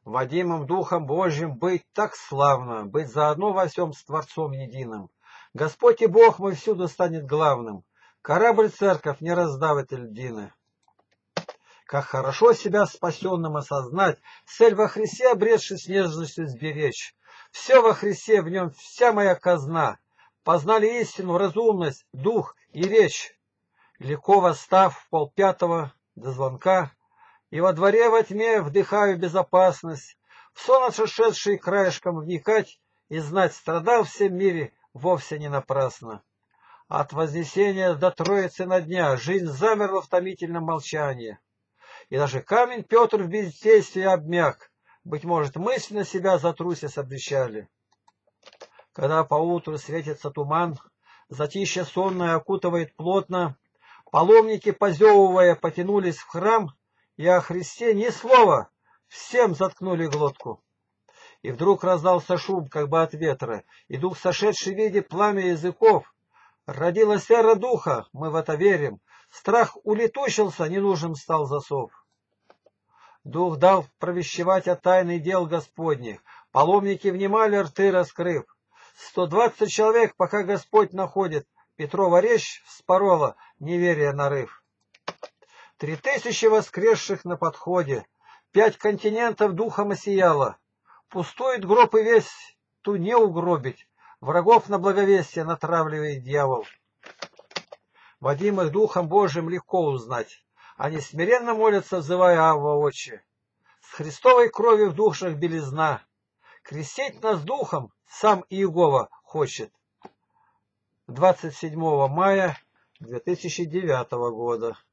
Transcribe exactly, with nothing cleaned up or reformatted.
Водимым Духом Божьим быть так славно, быть заодно во всем с Творцом единым. Господь и Бог мой всюду станет главным, корабль церковь не раздаватель льдины. Как хорошо себя спасенным осознать, цель во Христе обретший с нежностью сберечь. Все во Христе, в нем вся моя казна. Познали истину, разумность, дух и речь. Легко восстав в полпятого до звонка, и во дворе во тьме вдыхаю безопасность, в сон отшедший краешком вникать и знать, страдал в всем мире вовсе не напрасно. От вознесения до Троицы на дня жизнь замерла в томительном молчании. И даже камень Петр в бездействии обмяк, быть может, мысленно себя затрусис обещали. Когда поутру светится туман, затишье сонное окутывает плотно, паломники, позевывая, потянулись в храм, и о Христе ни слова, всем заткнули глотку. И вдруг раздался шум, как бы от ветра, и дух, сошедший в виде пламя языков. Родилась вера духа, мы в это верим, страх улетучился, ненужным стал засов. Дух дал провещевать о тайны дел Господних, паломники внимали, рты раскрыв. Сто двадцать человек, пока Господь находит, Петрова речь вспорола, неверие нарыв. Три тысячи воскресших на подходе, пять континентов духом осияло. Пустует гроб и весь, ту не угробить, врагов на благовестие натравливает дьявол. Водимых Духом Божиим легко узнать. Они смиренно молятся, взывая Авва Отче. С Христовой кровью в душах белизна. Крестить нас Духом сам Иегова хочет. двадцать седьмого мая две тысячи девятого года.